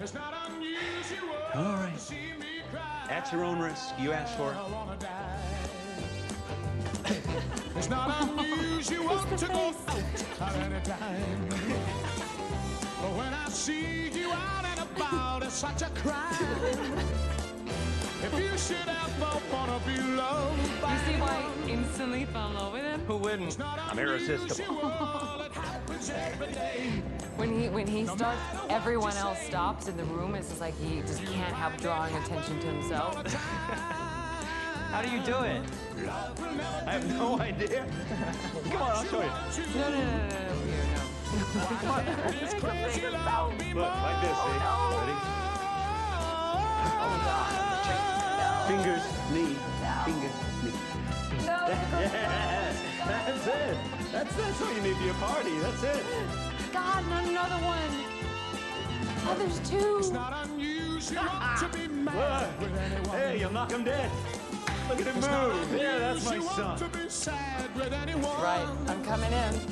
It's not unusual. All right. To see me cry. At your own risk. You asked for it. I wanna die. It's not unusual to go out at any time. But when I see you out and about, it's such a crime. If you should ever wanna be loved by You see why I instantly fell in love with him? Who wouldn't? I'm irresistible. It happens every day. When he starts, everyone else stops in the room. It's just like he just can't help drawing attention to himself. How do you do it? I have no idea. Come on, I'll show you. No, here, no. It's crazy love me Look, like this, see? Ready? Oh, God. Fingers, knee, finger, knee. No. Yes, that's it. That's all you need for your party. That's it. God, not another one. Oh, there's two. It's not unusual to be mad with anyone. Hey, you'll knock him dead. Look at him move. Yeah, that's my son. To be sad with anyone. Right, I'm coming in.